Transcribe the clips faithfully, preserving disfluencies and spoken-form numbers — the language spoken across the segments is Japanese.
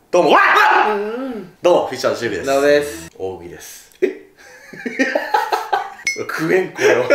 どうも、わっどうも、フィッシャーズシェフです。 なおです。 大食いです。え食えんこよ。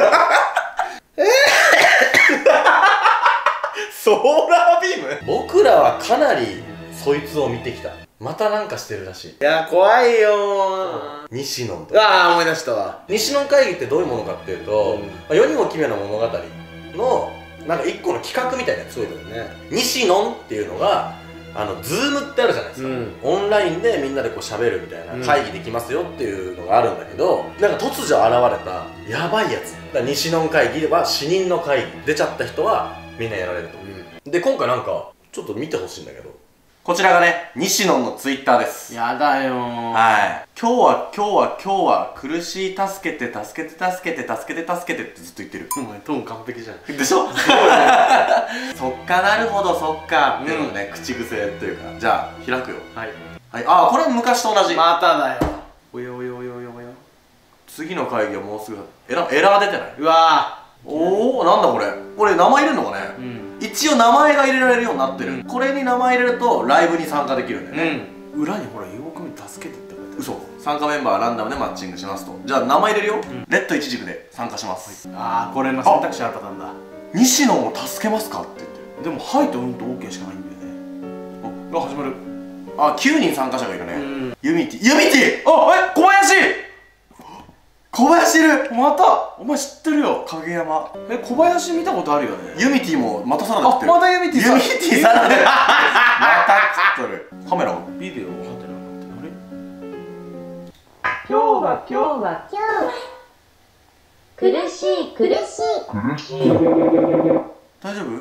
ソーラービーム。僕らはかなりそいつを見てきた。またなんかしてるらしい。 いや、怖いよー。 西野とああ、思い出したわ。 西野会議ってどういうものかっていうと、うん、世にも奇妙な物語のなんか一個の企画みたいなやつ。 そうだよね。 西野っていうのがあのズームってあるじゃないですか、うん、オンラインでみんなでこう喋るみたいな会議できますよっていうのがあるんだけど、なんか突如現れたやばいやつだ。西野会議では死人の会議出ちゃった人はみんなやられると、うん、で今回なんかちょっと見てほしいんだけど、こちらがね西野のツイッターです。 やだよー。 はい、今日は今日は今日は苦しい助けて助けて助けて助けて助けてってずっと言ってる。 お前トーン完璧じゃん。 でしょ。そっか、なるほど、そっかっていうのね、口癖っていうか。じゃあ開くよ。はいはい。ああ、これは昔と同じ。 まただよ。およおよおよおよおよ。 次の会議はもうすぐ。エラエラー出てない？ うわー。 おお、なんだこれ。これ名前入れるのかね。うん、一応名前が入れられるようになってる、うん、これに名前入れるとライブに参加できるんだよね、 うん、裏にほらよく見て助けてって書いてある。 嘘。参加メンバーランダムでマッチングしますと。じゃあ名前入れるよ、うん、レッド一軸で参加します、 はい、ああ、これの選択肢あるパターンだ。 西野を助けますかって言ってる。 でもはいとうんと OK しかないんだよね。あ、始まる。 あ、きゅうにん参加者がいるね、うん、ユミティユミティ。 あ、え、小林小林いる。 またお前知ってるよ。 影山。 え、小林見たことあるよね。 ユミティもまたサラダ食ってる。 あ、またユミティさん。 ユミティサラダまた食っとる。カメラビデオハテナってあれ。 今日は今日は今日は苦しい苦しい苦しい。 大丈夫？大丈夫？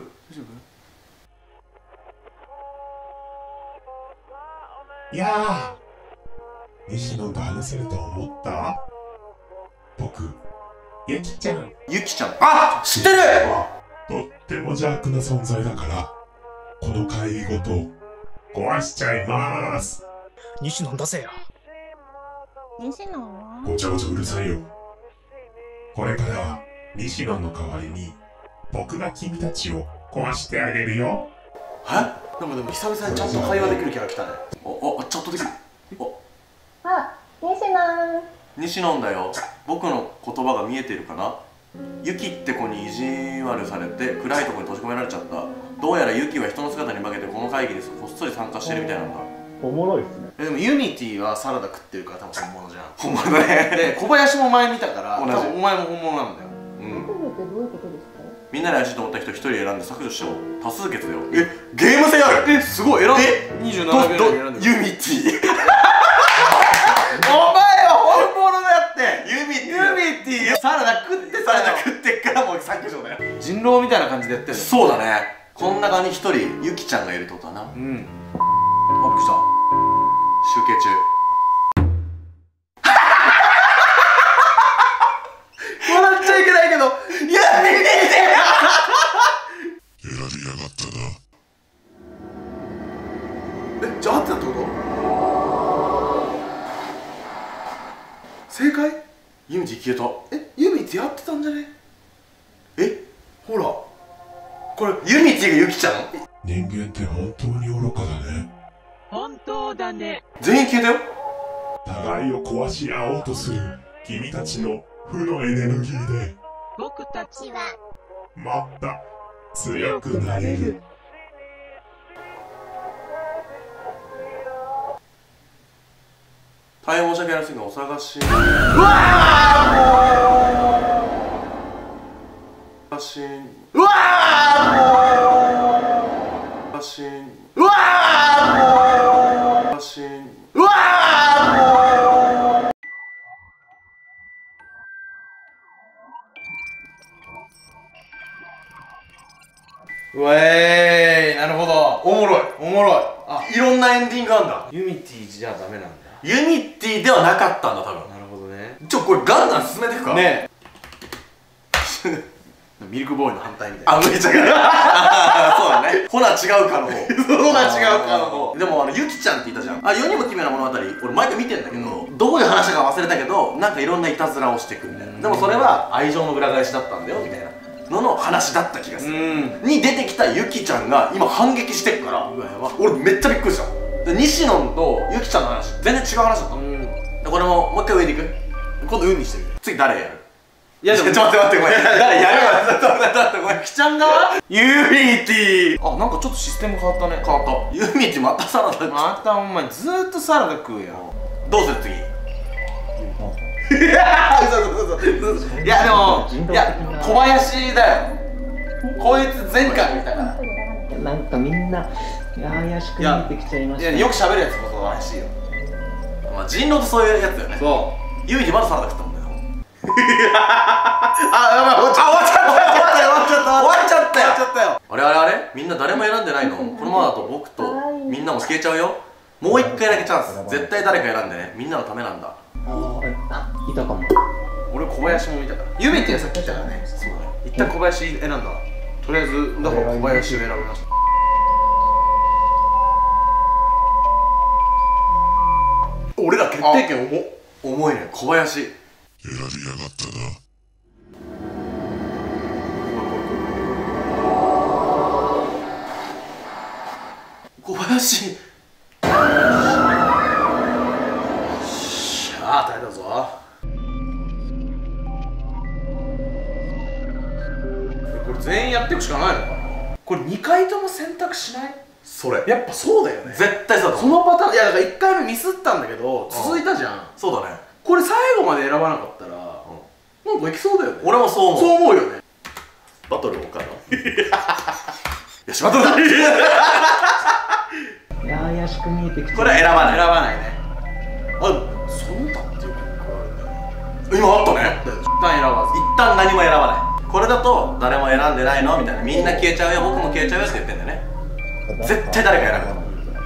いやー、西野と話せると思った？僕、ゆきちゃん。 ゆきちゃん。あ、知ってる！ とっても邪悪な存在だから、この会議ごと壊しちゃいまーす。 西野出せよ。 西野はごちゃごちゃうるさいよ。これからは西野の代わりに僕が君たちを壊してあげるよ。 え？でもでも久々にちゃんと会話できるキャラ来たね。 お、お、ちょっとできる。お、 あ、西野西野だよ。僕の言葉が見えてるかな。ユキって子に意地悪されて暗いところに閉じ込められちゃった。どうやらユキは人の姿に化けてこの会議にこっそり参加してるみたいなんだ。 おもろいっすね。 え、でもユニティはサラダ食ってるから多分本物じゃん。 本物だね。 で、小林も前見たから同じ。 お前も本物なんだよ。 うん。どういうことですか？ みんなで怪しいと思った人一人選んで削除しよう。多数決だよ。え、ゲーム性ある。 え、すごい選んで。にじゅうななびょうで選んで。 ユミティ。 お前は本物だって。 ユミティ。 ユミティ。サラダ食ってサラダ食ってっからもう削除だよ。 人狼みたいな感じでやってる。 そうだね。こん中に一人ユキちゃんがいるってことだな。うん。あ、びっくりした。集計中。 笑っちゃいけないけど、ユミティ。 選びやがったな。 え、じゃあ合ってたってこと？正解？ ユミティ消えた。 え、ユミティやってたんじゃね？ え、 ほらこれユミティがユキちゃん？ 人間って本当に愚かだね。 本当だね。 全員消えたよ。 互いを壊し合おうとする君たちの負のエネルギーで僕たちはもっと強くなれる。 大変申し訳ありませんがお探し。うわーしん。 うわーしん。 うわーしん。 うわうえーい、なるほど。 おもろい。 おもろい。あ、 いろんなエンディングあんだ。 ユミティじゃダメなんだ。 ユニティではなかったんだ多分。 なるほどね。 ちょ、これガンガン進めていくか。 ねえ。ミルクボーイの反対みたいな。 あ、めっちゃそうだね。ほな違うかの方。 ほな違うかの方。 でもあのユキちゃんって言ったじゃん。あ、世にも奇妙な物語、俺毎回見てんだけど、どういう話か忘れたけど、なんかいろんないたずらをしてくみたいな。でもそれは愛情の裏返しだったんだよみたいなのの話だった気がする。に出てきたユキちゃんが今反撃してっから、俺めっちゃびっくりした。 で西野とゆきちゃんの話全然違う話だったの。でこれももう一回上でいく。 今度運にしてみる。 次誰やる？ いやでもちょっと待って待ってごめん。誰やるわ。ちょっと待って待ってごめん。 ゆきちゃんがユーミーティー。 あ、なんかちょっとシステム変わったね。 変わった。ユーミーティーまたサラダ。 またお前ずーっとサラダ食うやん。 どうする次？ いや嘘嘘嘘嘘。いやでもいや小林だよ。こいつ前回見たから。 なんかみんな怪しく見えてきちゃいました、ね。 いやよく喋るやつこそ怪しいよ。 まあ人狼ってそういうやつだよね。 そう。 ユーミーティーまだサラダ食ったもんね。 あ、やばい終わっちゃった。 終わっちゃった終わっちゃった終わっちゃったよ。終わっちゃったよ。 あれあれあれみんな誰も選んでないの？このままだと僕とみんなも消えちゃうよ。もう一回だけチャンス。絶対誰か選んでね。みんなのためなんだ。 ああ、いたかも。 俺小林も見たから。ユーミーティーはさっき言ったからね。 そうだね。 一旦小林選んだわ。とりあえずだから小林を選びました。 俺ら決定権重重いね。小林選びやがったな。 小林。 ああ大変だぞ。これ全員やっていくしかないのかな。これにかいとも選択しない？ それやっぱそうだよね。 絶対そうだとそ思う。 のパターン。いやだからいっかいめミスったんだけど続いたじゃん。 そうだね。 これ最後まで選ばなかったらなんかいきそうだよね。 俺もそう思う。 そう思うよね。 バトル岡野。よしバトルだ。 いや怪しく見えてきちゃう。 これは選ばない。 選ばないね。あ、その他っていう曲があるんだよね。 今あったね。 一旦選ばず。 一旦何も選ばない。これだと誰も選んでないのみたいな。みんな消えちゃうよ、僕も消えちゃうよって言ってんだよね。絶対誰か選ぶ。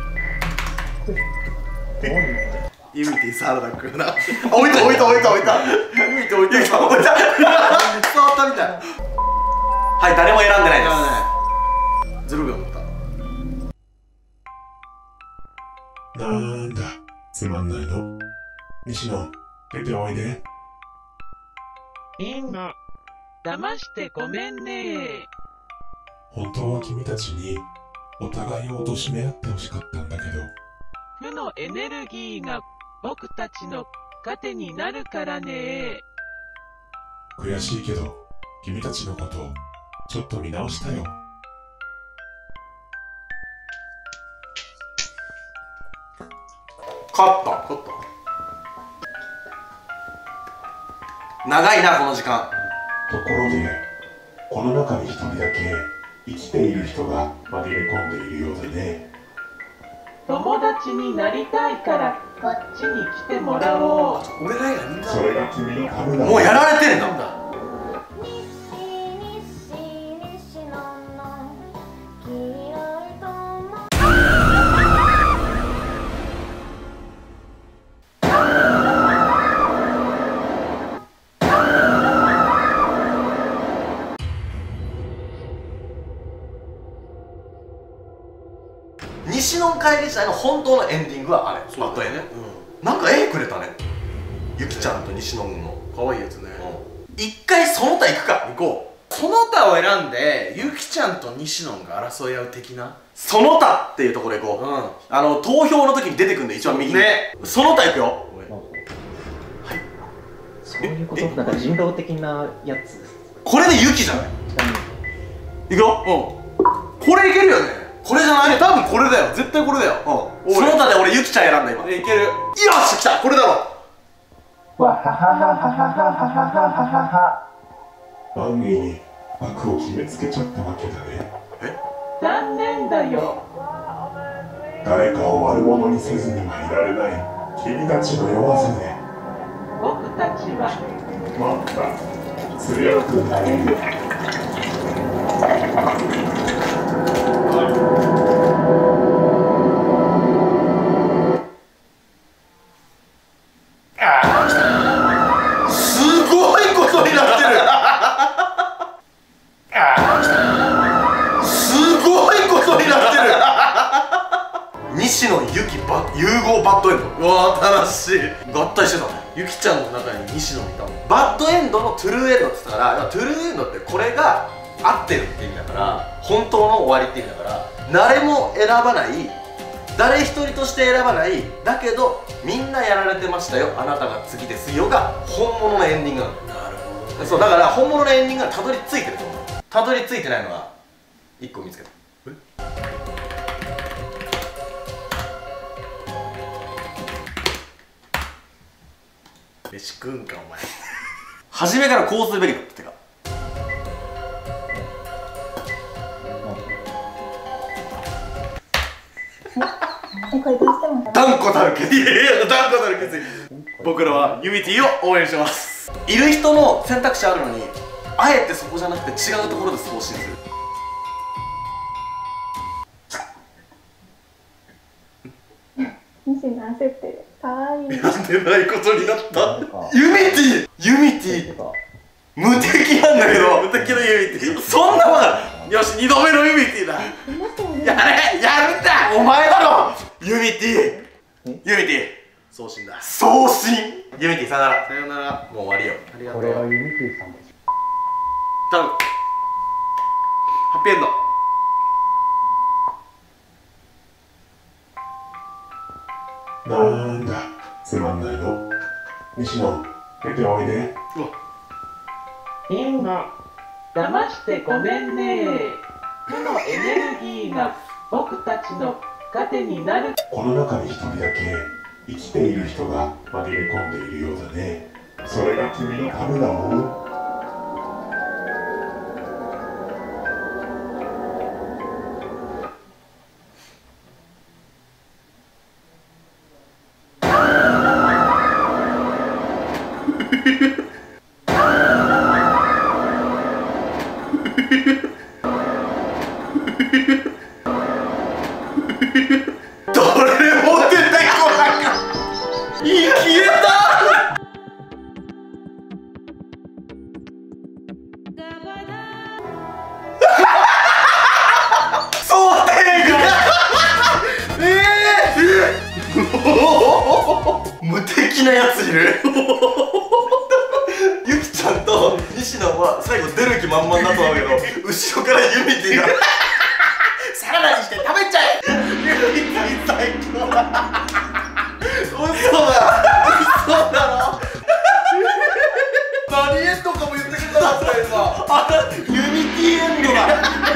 ユーミーティーサラダ食うな。置いた置いた置いた置いた。ユーミーティー置いた置いた。 置いた。 伝わったみたい。 はい、誰も選んでないです。 ゼロびょうだった。 なんだ、つまんないの。西野、出ておいで。 みんな、騙してごめんね。 本当は君たちにお互いを貶め合ってほしかったんだけど。 負のエネルギーが僕たちの糧になるからね。 悔しいけど、君たちのことをちょっと見直したよ。 勝った。勝った。長いなこの時間。 ところで、この中に一人だけ生きている人が紛れ込んでいるようでね。 友達になりたいからこっちに来てもらおう。 俺ら以外みんなそれが君のためだ。 もうやられてるんだ。西野会議時代の本当のエンディングはあれ。バッドエンド。なんか絵くれたね。ゆきちゃんと西野君の可愛いやつね。 一回その他行くか。行こう。 その他を選んでゆきちゃんと西野が争い合う的な。 その他っていうところで行こう。 うん。 あの投票の時に出てくるんで一番右にね。 その他行くよ。 そういうこと。なんか人狼的なやつ。 これでゆきじゃない。いくよ。 うん。これいけるよね。これじゃない。多分これだよ。絶対これだよ。 うん。その他で俺ゆきちゃん選んだ今。 いける。よし来た。これだろ。 わははははははははは。 安易に悪を決めつけちゃったわけだね。 残念だよ。 誰かを悪者にせずにはいられない君たちの弱さで僕たちはもっと強くなれる。 すごいことになってる。すごいことになってる。西野ゆきバ融合バッドエンド。 うわー新しい。 合体してたね。 ゆきちゃんの中に西野いたもん。 バッドエンドのトゥルーエンドって言ったから、トゥルーエンドってこれが合ってるって意味だから、本当の終わりって意味だから、誰も選ばない誰一人として選ばないだけどみんなやられてましたよ、あなたが次ですよが本物のエンディングなの。なるほど、ね、そうだから本物のエンディングがたどり着いてると思う。たどり着いてないのがいっこ見つけた。飯食うんかお前初めからこうするべきだった。てかえ、これどうしても断固たる決意、いやいや断固たる決意。僕らはユミティを応援してます。いる人の選択肢あるのにあえてそこじゃなくて違うところで送信する。 西野焦ってる。かわいい。 なんでないことになった。ユミティユミティ無敵なんだけど、無敵のユミティそんなもんだ。よし、にどめのユミティだ。やれやるんだお前だろ。ユミティユミティ送信だ。送信。ユミティさよなら。さよなら。もう終わりよ。ありがとう。 これはユミティさんです。 頼む。ハッピーエンド。 なんだつまんないの。西野出ておいで。 うわみんな騙してごめんね。負のエネルギーが僕たちの糧になる。 この中に一人だけ生きている人が紛れ込んでいるようだね。それが君のためだもん。 無敵なやついるゆきちゃんと西野は最後出る気満々だと思うけど後ろからユミティがサラダにして食べちゃえ。ユミティ最高だ。嘘だ嘘だろ何エンドかも言ってくれたら今あユミティエンドだ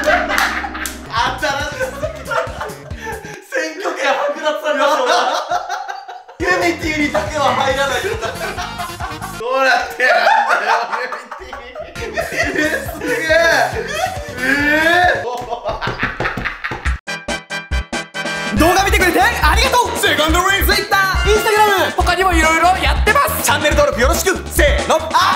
新しすぎた選挙権剥奪されましたユミティにだけは入らない。どうなってやるんだよユミティ。えー、すげええー、 動画見てくれてありがとう。セカンドレイン Twitter、Instagram 他にもいろいろやってます。チャンネル登録よろしく。せーの、あ